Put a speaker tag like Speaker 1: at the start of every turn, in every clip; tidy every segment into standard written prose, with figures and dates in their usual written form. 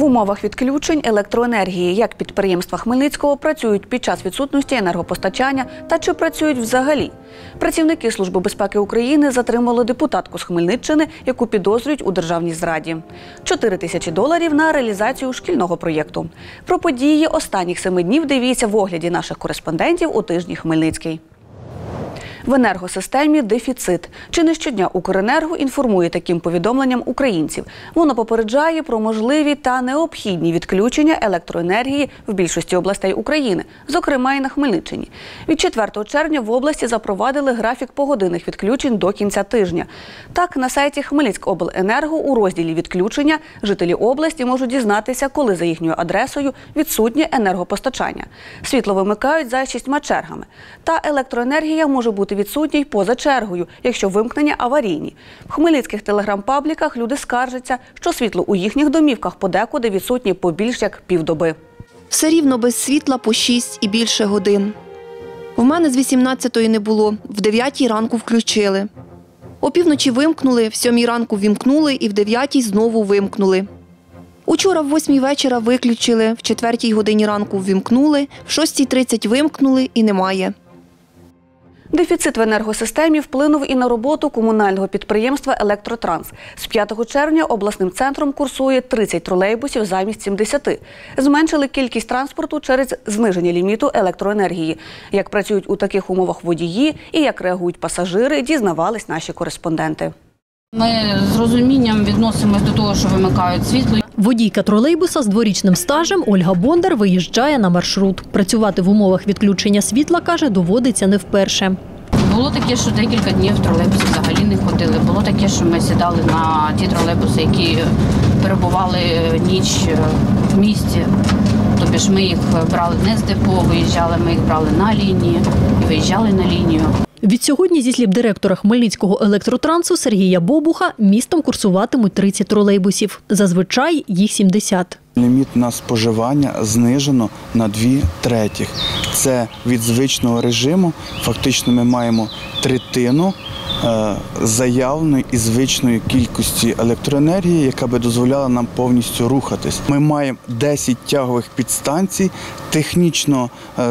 Speaker 1: умовах відключень електроенергії, як підприємства Хмельницького працюють під час відсутності енергопостачання та чи працюють взагалі. Працівники Служби безпеки України затримали депутатку з Хмельниччини, яку підозрюють у державній зраді. $4 тисячі на реалізацію шкільного проєкту. Про події останніх 7 днів дивіться в огляді наших кореспондентів у тижні Хмельницький. В енергосистемі дефіцит. Чи не щодня Укренерго інформує таким повідомленням українців. Воно попереджає про можливі та необхідні відключення електроенергії в більшості областей України, зокрема і на Хмельниччині. Від 4 червня в області запровадили графік погодинних відключень до кінця тижня. Так, на сайті Хмельницькобленерго у розділі «Відключення» жителі області можуть дізнатися, коли за їхньою адресою відсутнє енергопостачання. Світло вимикають за 6 чергами. Та електроенергія може бути відсутній поза чергою, якщо вимкнення аварійні. В хмельницьких телеграм-пабліках люди скаржаться, що світло у їхніх домівках подекуди відсутнє по більш як півдоби.
Speaker 2: Все рівно без світла по 6 і більше годин. В мене з 18-ї не було, в 9-й ранку включили. Опівночі вимкнули, в 7-й ранку вімкнули і в 9-й знову вимкнули. Учора в 8-й вечора виключили, в 4-й годині ранку вімкнули, в 6:30 вимкнули і немає.
Speaker 1: Дефіцит в енергосистемі вплинув і на роботу комунального підприємства «Електротранс». З 5 червня обласним центром курсує 30 тролейбусів замість 70. Зменшили кількість транспорту через зниження ліміту електроенергії. Як працюють у таких умовах водії і як реагують пасажири, дізнавались наші кореспонденти.
Speaker 3: Ми з розумінням відносимось до того, що вимикають світло.
Speaker 4: Водійка тролейбуса з дворічним стажем Ольга Бондар виїжджає на маршрут. Працювати в умовах відключення світла, каже, доводиться не вперше.
Speaker 3: Було таке, що декілька днів тролейбуси взагалі не ходили. Було таке, що ми сідали на ті тролейбуси, які перебували ніч в місті. Тобто ж ми їх брали не з депо, виїжджали, ми їх брали на лінії і виїжджали на лінію.
Speaker 4: Відсьогодні, зі слів директора Хмельницького електротрансу Сергія Бобуха, містом курсуватимуть 30 тролейбусів. Зазвичай їх 70.
Speaker 5: Ліміт на споживання знижено на 2/3. Це від звичного режиму. Фактично ми маємо третину заявленої і звичної кількості електроенергії, яка би дозволяла нам повністю рухатись. Ми маємо 10 тягових підстанцій, технічно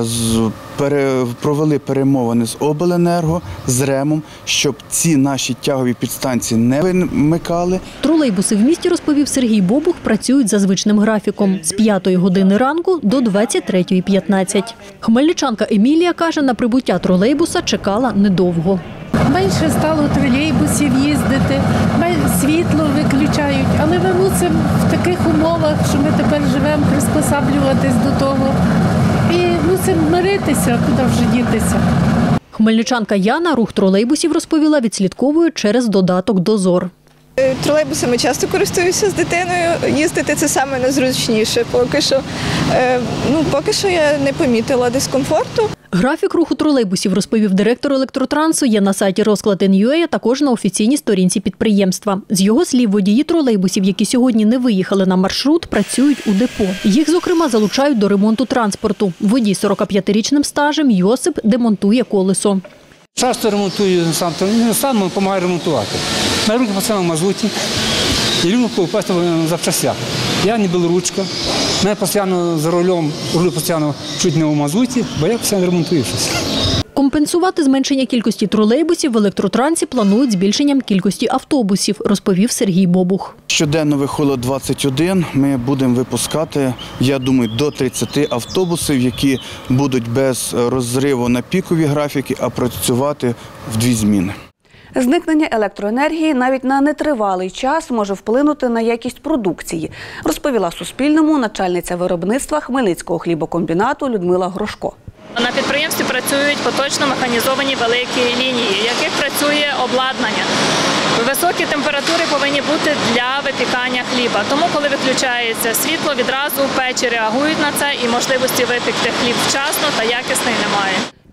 Speaker 5: провели перемовини з обленерго, з РЕМом, щоб ці наші тягові підстанції не вимикали.
Speaker 4: Тролейбуси в місті, розповів Сергій Бобух, працюють за звичним графіком – з 5 години ранку до 23:15. Хмельничанка Емілія каже, на прибуття тролейбуса чекала недовго.
Speaker 6: Менше стало тролейбусів їздити, світло виключають, але ми мусимо в таких умовах, що ми тепер живемо, приспосаблюватись до того і мусимо миритися, куди вже дітися.
Speaker 4: Хмельничанка Яна рух тролейбусів, розповіла, відслідковує через додаток «Дозор».
Speaker 7: Тролейбусами часто користуюся з дитиною, їздити це саме найзручніше. Поки що я не помітила дискомфорту.
Speaker 4: Графік руху тролейбусів, розповів директор електротрансу, є на сайті Розклад.ua, а також на офіційній сторінці підприємства. З його слів, водії тролейбусів, які сьогодні не виїхали на маршрут, працюють у депо. Їх, зокрема, залучають до ремонту транспорту. Водій з 45-річним стажем Йосип демонтує колесо.
Speaker 8: Часто ремонтую сам допомагаю ремонтувати. На руки постійно в мазуті і люблю попасти в запчастях. Я не білоручка, мене постійно за рулем, рулю постійно чуть не у мазуті, бо я постійно ремонтую щось.
Speaker 4: Компенсувати зменшення кількості тролейбусів в електротрансі планують збільшенням кількості автобусів, розповів Сергій Бобух.
Speaker 5: Щоденно виходить 21, ми будемо випускати, я думаю, до 30 автобусів, які будуть без розриву на пікові графіки, а працювати в 2 зміни.
Speaker 1: Зникнення електроенергії навіть на нетривалий час може вплинути на якість продукції, розповіла Суспільному начальниця виробництва Хмельницького хлібокомбінату Людмила Грошко.
Speaker 9: На підприємстві працюють поточно механізовані великі лінії, в яких працює обладнання. Високі температури повинні бути для випікання хліба. Тому, коли виключається світло, відразу печі реагують на це і можливості випекти хліб вчасно та якісний немає.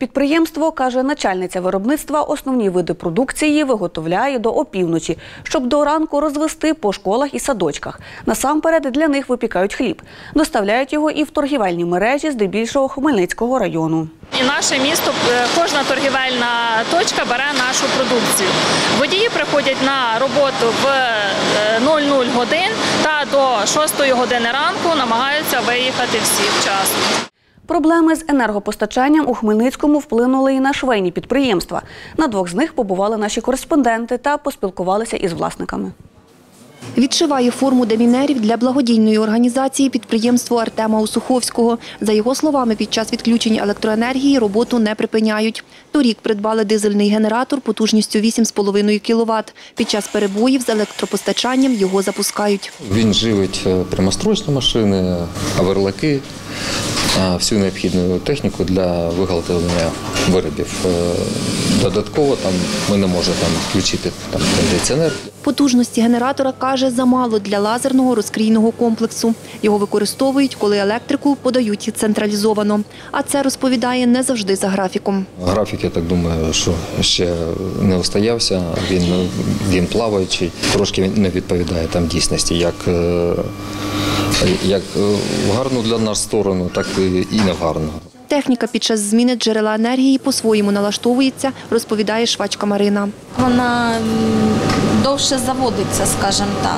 Speaker 1: Підприємство, каже начальниця виробництва, основні види продукції виготовляє до опівночі, щоб до ранку розвести по школах і садочках. Насамперед для них випікають хліб. Доставляють його і в торгівельні мережі, здебільшого Хмельницького району.
Speaker 9: І наше місто, кожна торгівельна точка бере нашу продукцію. Водії приходять на роботу в 00 годин та до 6 години ранку намагаються виїхати всі вчасно.
Speaker 1: Проблеми з енергопостачанням у Хмельницькому вплинули і на швейні підприємства. На двох з них побували наші кореспонденти та поспілкувалися із власниками.
Speaker 2: Відшиває форму демінерів для благодійної організації підприємство Артема Усуховського. За його словами, під час відключень електроенергії роботу не припиняють. Торік придбали дизельний генератор потужністю 8,5 кВт. Під час перебоїв з електропостачанням його запускають.
Speaker 10: Він живить прямострочні машини, аверлаки, всю необхідну техніку для виготовлення виробів. Додатково ми не можемо включити кондиціонер.
Speaker 2: Потужності генератора, каже, замало для лазерного розкрійного комплексу. Його використовують, коли електрику подають централізовано. А це, розповідає, не завжди за графіком.
Speaker 10: Графік, я так думаю, що ще не устоявся, він плаваючий, трошки не відповідає дійсності, як в гарну для нас сторону, так і не в гарну.
Speaker 2: Техніка під час зміни джерела енергії по-своєму налаштовується, розповідає швачка Марина.
Speaker 11: Вона довше заводиться, скажімо так.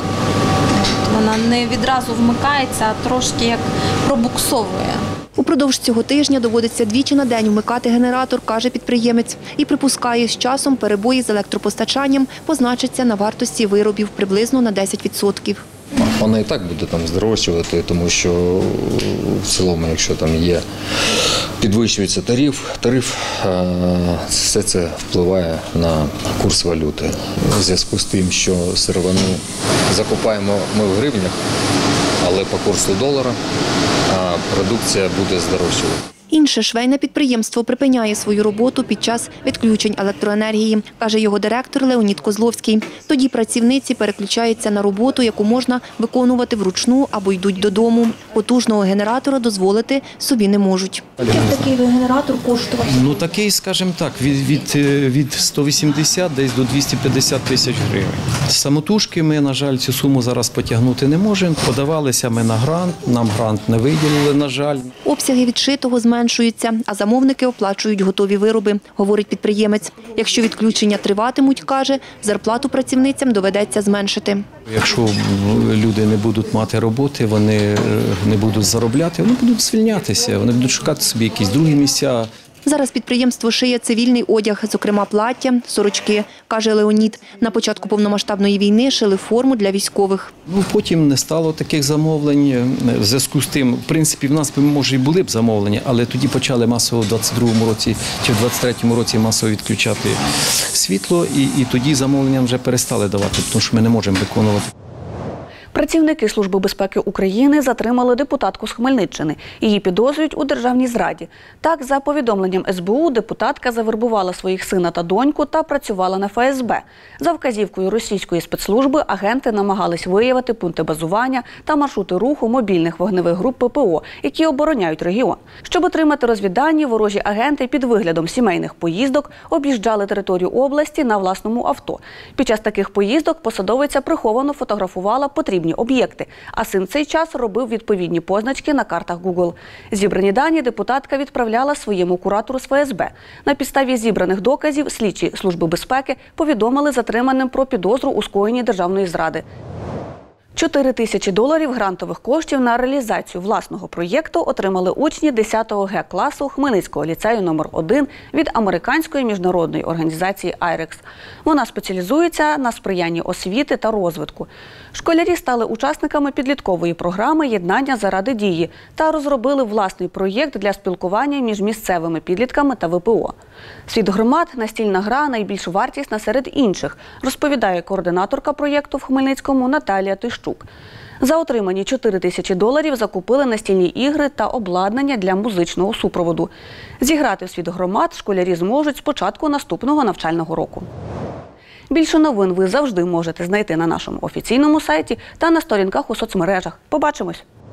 Speaker 11: Вона не відразу вмикається, а трошки як пробуксовує.
Speaker 2: Упродовж цього тижня доводиться двічі на день вмикати генератор, каже підприємець. І припускає, з часом перебої з електропостачанням позначаться на вартості виробів приблизно на 10%.
Speaker 10: Вона і так буде здорожчувати, тому що в цілому, якщо підвищується тариф, все це впливає на курс валюти. У зв'язку з тим, що сировину закупаємо ми в гривнях, але по курсу долара, а продукція буде здорожчувати.
Speaker 2: Інше швейне підприємство припиняє свою роботу під час відключень електроенергії, каже його директор Леонід Козловський. Тоді працівниці переключаються на роботу, яку можна виконувати вручну або йдуть додому. Потужного генератора дозволити собі не можуть. Скільки такий генератор коштував?
Speaker 12: Такий, скажімо так, від 180 десь до 250 тисяч гривень. Самотужки ми, на жаль, цю суму зараз потягнути не можемо. Подавалися ми на грант, нам грант не виділили, на жаль.
Speaker 2: Обсяги відшитого зменшуються, а замовники оплачують готові вироби, говорить підприємець. Якщо відключення триватимуть, каже, зарплату працівницям доведеться зменшити.
Speaker 12: Якщо люди не будуть мати роботи, вони не будуть заробляти, вони будуть звільнятися, вони будуть шукати собі якісь другі місця.
Speaker 2: Зараз підприємство шиє цивільний одяг, зокрема плаття, сорочки, каже Леонід. На початку повномасштабної війни шили форму для військових.
Speaker 12: Потім не стало таких замовлень. В зв'язку з тим, в принципі, в нас, може, і були б замовлення, але тоді почали масово в 22-му році чи в 23-му році масово відключати світло, і тоді замовлення вже перестали давати, тому що ми не можемо виконувати.
Speaker 1: Працівники Служби безпеки України затримали депутатку з Хмельниччини. Її підозрюють у державній зраді. Так, за повідомленням СБУ, депутатка завербувала своїх сина та доньку та працювала на ФСБ. За вказівкою російської спецслужби агенти намагались виявити пункти базування та маршрути руху мобільних вогневих груп ППО, які обороняють регіон. Щоб отримати розвіддані, ворожі агенти під виглядом сімейних поїздок об'їжджали територію області на власному авто. Під час таких поїздок посадовиця приховано фотографувала потрібні об'єкти, а син в цей час робив відповідні позначки на картах Google. Зібрані дані депутатка відправляла своєму куратору з ФСБ. На підставі зібраних доказів слідчі Служби безпеки повідомили затриманим про підозру у скоєнні державної зради. $4 тисячі грантових коштів на реалізацію власного проєкту отримали учні 10-го Г-класу Хмельницького ліцею номер 1 від американської міжнародної організації IREX. Вона спеціалізується на сприянні освіти та розвитку. Школярі стали учасниками підліткової програми «Єднання заради дії» та розробили власний проєкт для спілкування між місцевими підлітками та ВПО. «Світ громад» – настільна гра найбільш вартісна серед інших, розповідає координаторка проєкту в Хмельницькому Наталія Тищук. За отримані $4 тисячі закупили настільні ігри та обладнання для музичного супроводу. Зіграти в «Світ громад» школярі зможуть з початку наступного навчального року. Більше новин ви завжди можете знайти на нашому офіційному сайті та на сторінках у соцмережах. Побачимось!